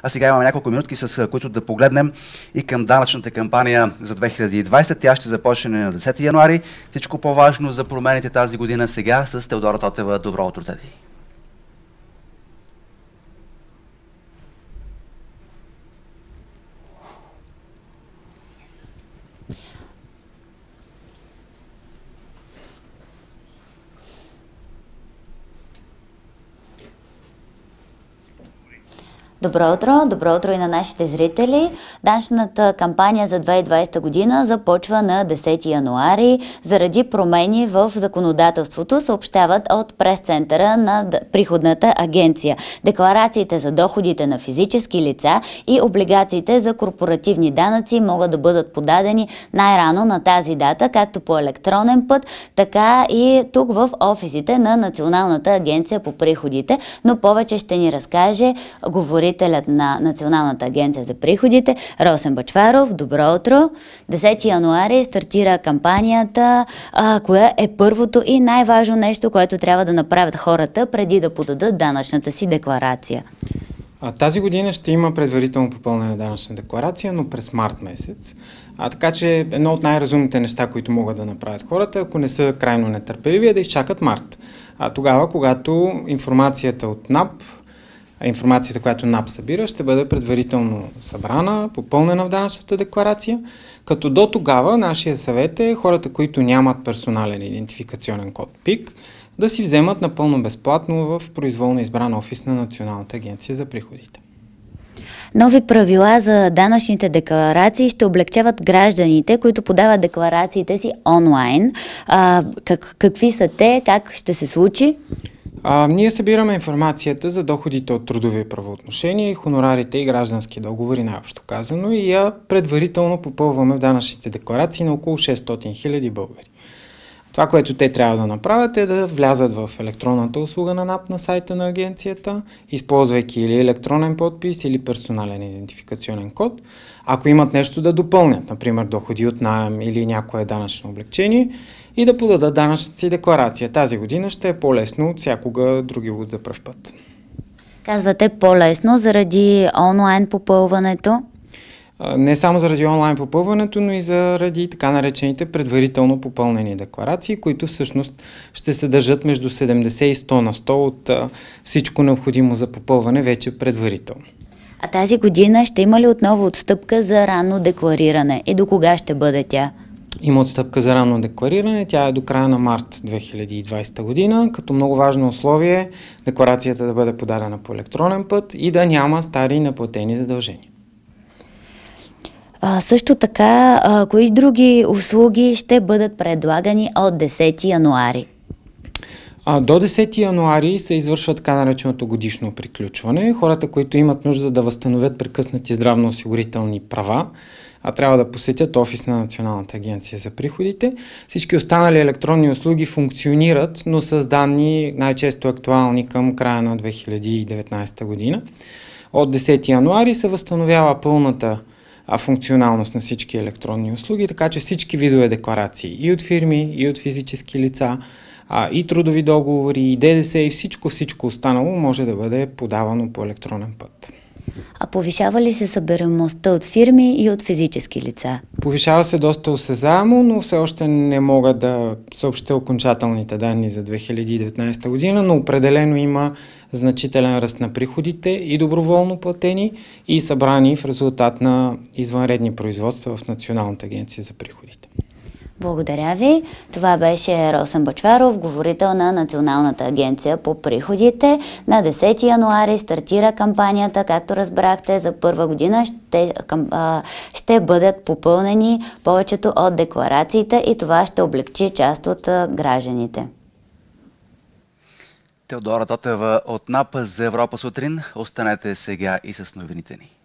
А сега имаме няколко минутки, с които да погледнем и към данъчната кампания за 2020. Тя ще започне на 10 януари. Всичко по-важно за промените тази година сега с Теодора Тотева. Добро утро, Теди! Добро утро и на нашите зрители. Данъчната кампания за 2020 година започва на 10 януари заради промени в законодателството, съобщават от прес-центъра на приходната агенция. Декларациите за доходите на физически лица и облигациите за корпоративни данъци могат да бъдат подадени най-рано на тази дата, както по електронен път, така и тук в офисите на Националната агенция по приходите, но повече ще ни разкаже говорителят на Националната агенция за приходите Росен Бъчваров. Добро утро! 10 януари стартира кампанията. Кое е първото и най-важно нещо, което трябва да направят хората преди да подадат данъчната си декларация? Тази година ще има предварително попълнена на данъчна декларация, но през март месец. Така че едно от най-разумните неща, които могат да направят хората, ако не са крайно нетърпеливи, е да изчакат март. Тогава, когато информацията от НАП, информацията, която НАП събира, ще бъде предварително събрана, попълнена в данъчната декларация, като до тогава нашия съвет е хората, които нямат персонален идентификационен код ПИК, да си вземат напълно безплатно в произволно избран офис на Националната агенция за приходите. Нови правила за данъчните декларации ще облегчават гражданите, които подават декларациите си онлайн. Какви са те? Как ще се случи? Ние събираме информацията за доходите от трудови правоотношения и хонорарите и граждански договори, най-общо казано, и я предварително попълваме в данъчните декларации на около 600 000 българи. Това, което те трябва да направят, е да влязат в електронната услуга на НАП на сайта на агенцията, използвайки или електронен подпис, или персонален идентификационен код. Ако имат нещо да допълнят, например доходи от наем или някое данъчно облекчение, и да подадат данъчната си декларация. Тази година ще е по-лесно от всякога други год за пръв път. Казвате по-лесно заради онлайн попълването? Не само заради онлайн попълването, но и заради така наречените предварително попълнени декларации, които всъщност ще съдържат между 70 и 100 на 100 от всичко необходимо за попълване вече предварително. А тази година ще има ли отново отстъпка за ранно деклариране и до кога ще бъде тя? Има отстъпка за ранно деклариране, тя е до края на март 2020 година, като много важно условие е декларацията да бъде подадена по електронен път и да няма стари неплатени задължения. Също така, кои други услуги ще бъдат предлагани от 10 януари? До 10 януари се извършва така нареченото годишно приключване. Хората, които имат нужда да възстановят прекъснати здравноосигурителни права, трябва да посетят офис на Националната агенция за приходите. Всички останали електронни услуги функционират, но с данни най-често актуални към края на 2019 година. От 10 януари се възстановява пълната функционалност на всички електронни услуги, така че всички видове декларации и от фирми, и от физически лица, и трудови договори, и ДДС, и всичко останало може да бъде подавано по електронен път. А повишава ли се събираемостта от фирми и от физически лица? Повишава се доста осезаемо, но все още не мога да съобщя окончателните данни за 2019 година, но определено има значителен ръст на приходите и доброволно платени и събрани в резултат на извънредни производства в Националната агенция за приходите. Благодаря ви. Това беше Росен Бъчваров, говорител на Националната агенция по приходите. На 10 януари стартира кампанията, както разбрахте, за първа година ще бъдат попълнени повечето от декларациите и това ще облегчи част от гражданите. Теодора Тотева от НАП за Европа сутрин. Останете сега и с новините ни.